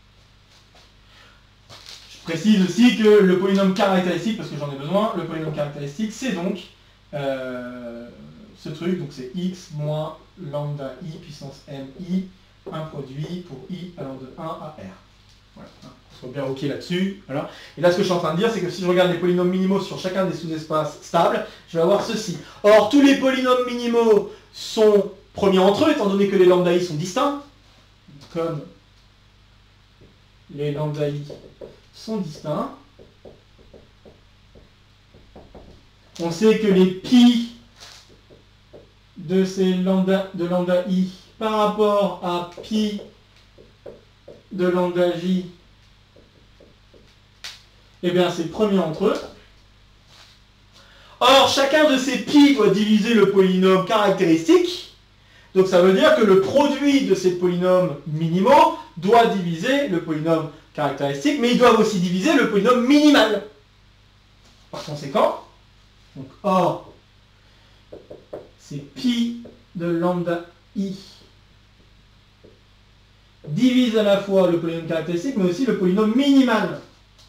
Speaker 1: Je précise aussi que le polynôme caractéristique, parce que j'en ai besoin, le polynôme caractéristique, c'est donc euh, ce truc, donc c'est x moins lambda i puissance mi, un produit pour i allant de un à r. Voilà, on soit bien ok là-dessus. Voilà. Et là, ce que je suis en train de dire, c'est que si je regarde les polynômes minimaux sur chacun des sous-espaces stables, je vais avoir ceci. Or, tous les polynômes minimaux sont premiers entre eux, étant donné que les lambda i sont distincts, comme les lambda i sont distincts. On sait que les pi de ces lambda, de lambda i par rapport à pi de lambda j, eh bien c'est premier entre eux. Or, chacun de ces pi doit diviser le polynôme caractéristique. Donc ça veut dire que le produit de ces polynômes minimaux doit diviser le polynôme caractéristique, mais ils doivent aussi diviser le polynôme minimal. Par conséquent, donc or, c'est pi de lambda i divise à la fois le polynôme caractéristique, mais aussi le polynôme minimal.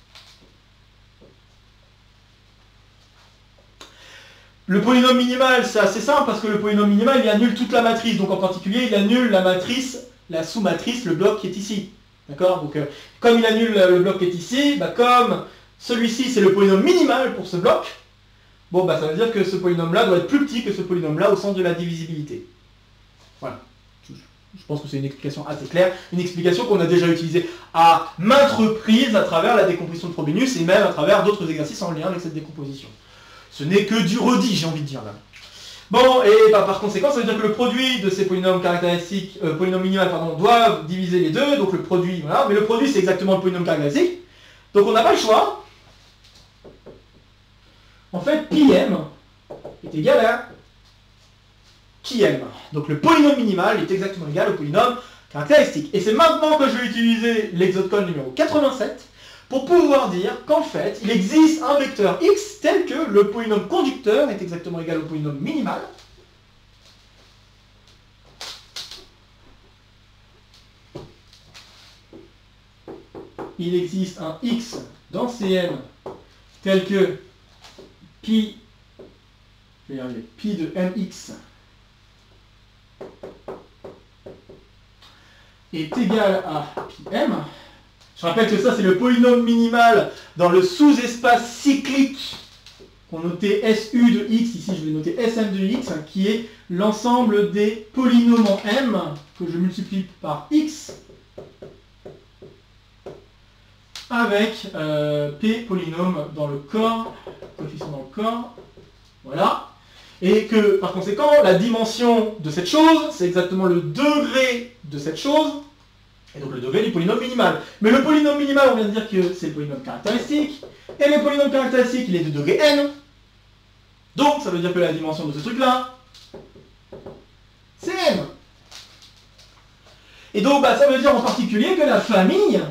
Speaker 1: Le polynôme minimal, c'est assez simple, parce que le polynôme minimal, il annule toute la matrice. Donc en particulier, il annule la matrice, la sous-matrice, le bloc qui est ici. D'accord? Donc euh, comme il annule le bloc qui est ici, bah, comme celui-ci, c'est le polynôme minimal pour ce bloc, bon, bah, ça veut dire que ce polynôme-là doit être plus petit que ce polynôme-là au sens de la divisibilité. Voilà. Je pense que c'est une explication assez claire, une explication qu'on a déjà utilisée à maintes reprises à travers la décomposition de Frobenius et même à travers d'autres exercices en lien avec cette décomposition. Ce n'est que du redit, j'ai envie de dire là. Bon, et bah, par conséquent, ça veut dire que le produit de ces polynômes caractéristiques, euh, polynômes minimal, pardon, doivent diviser les deux, donc le produit, voilà, mais le produit c'est exactement le polynôme caractéristique, donc on n'a pas le choix. En fait, pi m est égal à qui m. Donc le polynôme minimal est exactement égal au polynôme caractéristique. Et c'est maintenant que je vais utiliser l'exode-code numéro quatre-vingt-sept pour pouvoir dire qu'en fait, il existe un vecteur x tel que le polynôme conducteur est exactement égal au polynôme minimal. Il existe un x dans Cn tel que pi, je vais y arriver, pi de mx est égal à pi m. Je rappelle que ça c'est le polynôme minimal dans le sous-espace cyclique qu'on notait S U de x, ici je vais noter S M de x, qui est l'ensemble des polynômes en m que je multiplie par x avec euh, p polynôme dans le corps, coefficient dans le corps, voilà. Et que, par conséquent, la dimension de cette chose, c'est exactement le degré de cette chose, et donc le degré du polynôme minimal. Mais le polynôme minimal, on vient de dire que c'est le polynôme caractéristique, et le polynôme caractéristique, il est de degré n. Donc, ça veut dire que la dimension de ce truc-là, c'est n. Et donc, bah, ça veut dire en particulier que la famille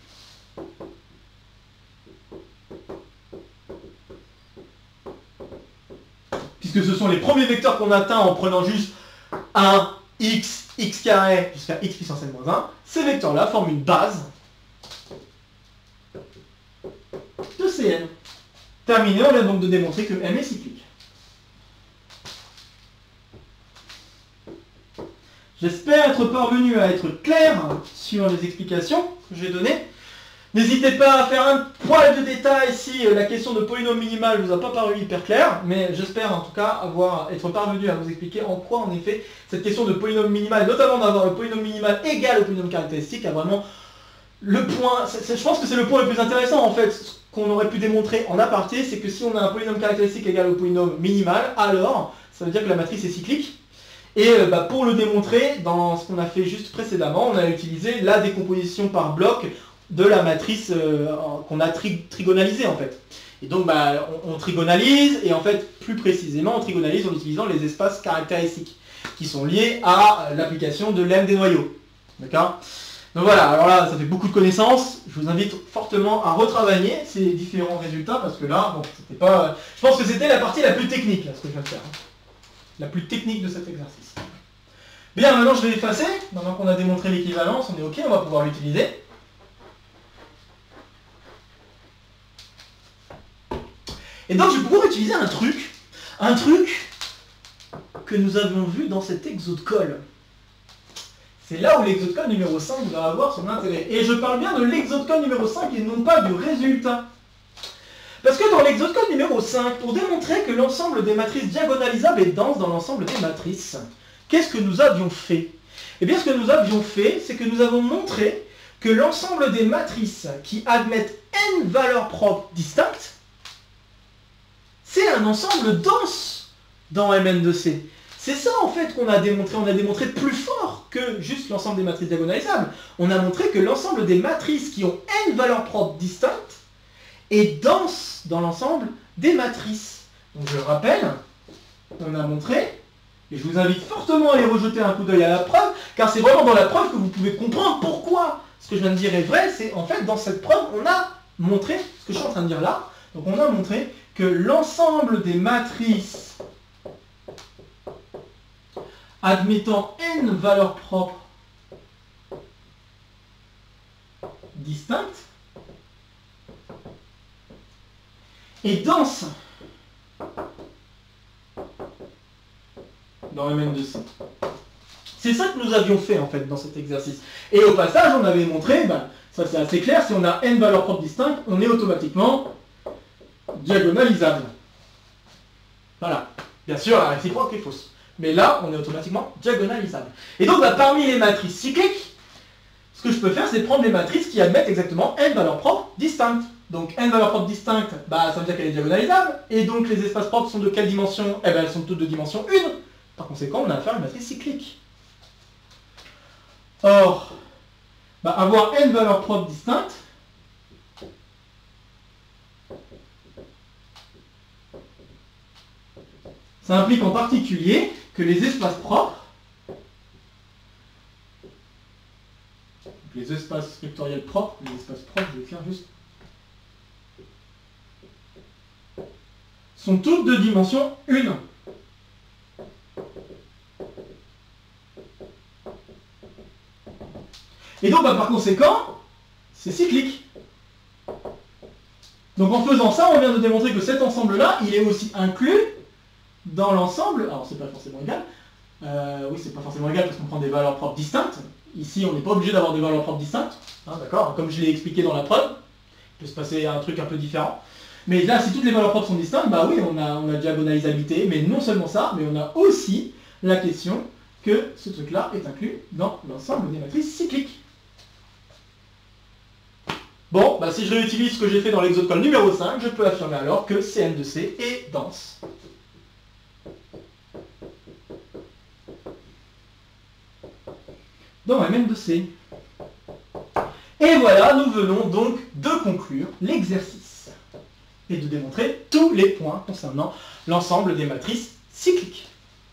Speaker 1: puisque ce sont les premiers vecteurs qu'on atteint en prenant juste un x, x carré jusqu'à x puissance n moins un, ces vecteurs-là forment une base de Cn. Terminé, on vient donc de démontrer que M est cyclique. J'espère être parvenu à être clair sur les explications que j'ai données. N'hésitez pas à faire un poil de détail si la question de polynôme minimal ne vous a pas paru hyper claire, mais j'espère en tout cas avoir, être parvenu à vous expliquer en quoi en effet cette question de polynôme minimal, notamment d'avoir le polynôme minimal égal au polynôme caractéristique, a vraiment le point, c'est, c'est, je pense que c'est le point le plus intéressant en fait, ce qu'on aurait pu démontrer en aparté, c'est que si on a un polynôme caractéristique égal au polynôme minimal, alors ça veut dire que la matrice est cyclique. Et euh, bah, pour le démontrer, dans ce qu'on a fait juste précédemment, on a utilisé la décomposition par bloc de la matrice euh, qu'on a tri trigonalisée en fait. Et donc bah, on, on trigonalise, et en fait plus précisément on trigonalise en utilisant les espaces caractéristiques qui sont liés à l'application de l'M des noyaux. D'accord? Donc voilà, alors là ça fait beaucoup de connaissances, je vous invite fortement à retravailler ces différents résultats parce que là, bon, c'était pas. Je pense que c'était la partie la plus technique là, ce que je viens de faire. Hein. La plus technique de cet exercice. Bien, maintenant je vais effacer, maintenant qu'on a démontré l'équivalence, on est ok, on va pouvoir l'utiliser. Et donc je vais pouvoir utiliser un truc, un truc que nous avions vu dans cet exode call. C'est là où l'exode call numéro cinq va avoir son intérêt. Et je parle bien de l'exode call numéro cinq et non pas du résultat. Parce que dans l'exode call numéro cinq, pour démontrer que l'ensemble des matrices diagonalisables est dense dans l'ensemble des matrices, qu'est-ce que nous avions fait? Eh bien ce que nous avions fait, c'est que nous avons montré que l'ensemble des matrices qui admettent n valeurs propres distinctes, c'est un ensemble dense dans M N de C. C'est ça en fait qu'on a démontré. On a démontré plus fort que juste l'ensemble des matrices diagonalisables. On a montré que l'ensemble des matrices qui ont n valeurs propres distinctes est dense dans l'ensemble des matrices. Donc je le rappelle, on a montré, et je vous invite fortement à aller rejeter un coup d'œil à la preuve, car c'est vraiment dans la preuve que vous pouvez comprendre pourquoi ce que je viens de dire est vrai. C'est en fait dans cette preuve, on a montré ce que je suis en train de dire là. Donc on a montré que l'ensemble des matrices admettant n valeurs propres distinctes est dense dans M N de C. C'est ça que nous avions fait en fait dans cet exercice. Et au passage, on avait montré, ben, ça c'est assez clair, si on a n valeurs propres distinctes, on est automatiquement diagonalisable. Voilà. Bien sûr, la réciproque est fausse. Mais là, on est automatiquement diagonalisable. Et donc, bah, parmi les matrices cycliques, ce que je peux faire, c'est prendre les matrices qui admettent exactement n valeurs propres distinctes. Donc, n valeurs propres distinctes, bah, ça veut dire qu'elle est diagonalisable. Et donc, les espaces propres sont de quelle dimension? Eh ben, elles sont toutes de dimension un. Par conséquent, on a affaire à une matrice cyclique. Or, bah, avoir n valeurs propres distinctes, ça implique en particulier que les espaces propres, les espaces vectoriels propres, les espaces propres, je vais faire juste, sont toutes de dimension un. Et donc, bah, par conséquent, c'est cyclique. Donc en faisant ça, on vient de démontrer que cet ensemble-là, il est aussi inclus dans l'ensemble. Alors c'est pas forcément égal. Euh, oui, c'est pas forcément égal parce qu'on prend des valeurs propres distinctes. Ici, on n'est pas obligé d'avoir des valeurs propres distinctes. Hein, d'accord? Comme je l'ai expliqué dans la preuve, il peut se passer un truc un peu différent. Mais là, si toutes les valeurs propres sont distinctes, bah oui, on a, on a diagonalisabilité. Mais non seulement ça, mais on a aussi la question que ce truc-là est inclus dans l'ensemble des matrices cycliques. Bon, bah si je réutilise ce que j'ai fait dans l'exode col numéro cinq, je peux affirmer alors que C N de C est dense. Dans M N de C. Et voilà, nous venons donc de conclure l'exercice et de démontrer tous les points concernant l'ensemble des matrices cycliques.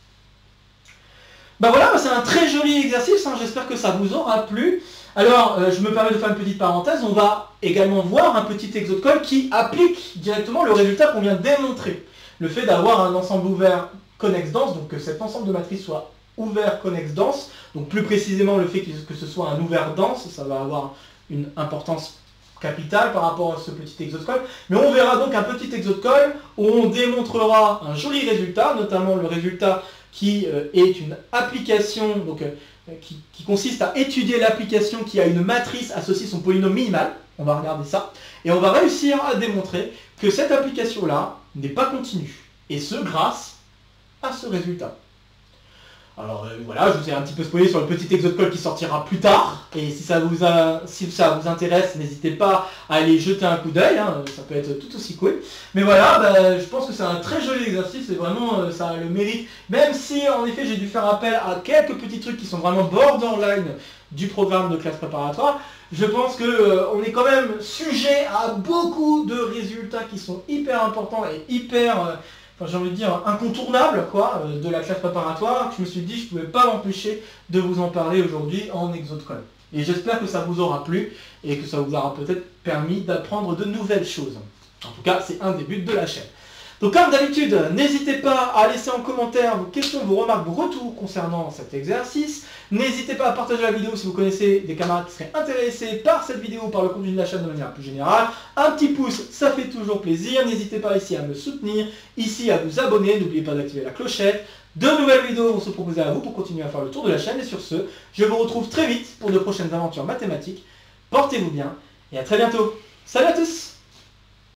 Speaker 1: Bah voilà, c'est un très joli exercice, hein, j'espère que ça vous aura plu. Alors, euh, je me permets de faire une petite parenthèse, on va également voir un petit exode col qui applique directement le résultat qu'on vient de démontrer. Le fait d'avoir un ensemble ouvert connexe dense, donc que cet ensemble de matrices soit ouvert connexe dense, donc plus précisément le fait que ce soit un ouvert dense, ça va avoir une importance capitale par rapport à ce petit exode col. Mais on verra donc un petit exode col où on démontrera un joli résultat, notamment le résultat qui euh, est une application, donc euh, Qui, qui consiste à étudier l'application qui a une matrice associée à son polynôme minimal. On va regarder ça. Et on va réussir à démontrer que cette application-là n'est pas continue. Et ce, grâce à ce résultat. Alors euh, voilà, je vous ai un petit peu spoilé sur le petit exode col qui sortira plus tard. Et si ça vous, a, si ça vous intéresse, n'hésitez pas à aller jeter un coup d'œil. Hein, ça peut être tout aussi cool. Mais voilà, bah, je pense que c'est un très joli exercice. Et vraiment, euh, ça a le mérite. Même si, en effet, j'ai dû faire appel à quelques petits trucs qui sont vraiment borderline du programme de classe préparatoire. Je pense qu'on euh, est quand même sujet à beaucoup de résultats qui sont hyper importants et hyper... Euh, Enfin, j'ai envie de dire incontournable quoi, euh, de la classe préparatoire, que je me suis dit je ne pouvais pas m'empêcher de vous en parler aujourd'hui en exode col. Et j'espère que ça vous aura plu et que ça vous aura peut-être permis d'apprendre de nouvelles choses. En tout cas, c'est un des buts de la chaîne. Donc comme d'habitude, n'hésitez pas à laisser en commentaire vos questions, vos remarques, vos retours concernant cet exercice. N'hésitez pas à partager la vidéo si vous connaissez des camarades qui seraient intéressés par cette vidéo ou par le contenu de la chaîne de manière plus générale. Un petit pouce, ça fait toujours plaisir. N'hésitez pas ici à me soutenir, ici à vous abonner. N'oubliez pas d'activer la clochette. De nouvelles vidéos vont se proposer à vous pour continuer à faire le tour de la chaîne. Et sur ce, je vous retrouve très vite pour de prochaines aventures mathématiques. Portez-vous bien et à très bientôt. Salut à tous!